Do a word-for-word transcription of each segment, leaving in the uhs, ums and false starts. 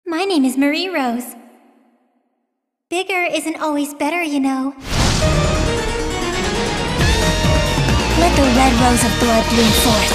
My name is Marie Rose. Bigger isn't always better, you know. Let the red rose of blood bloom forth.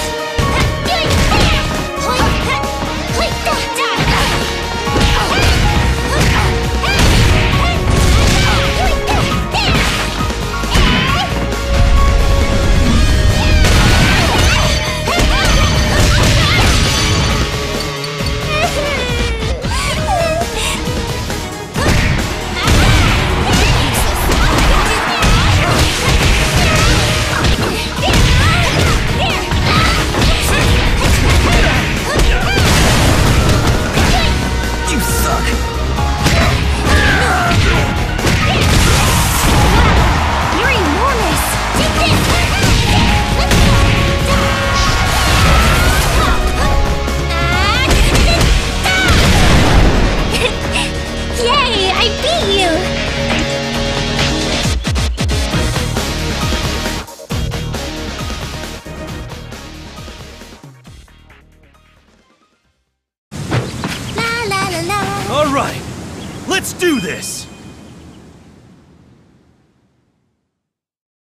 All right, let's do this!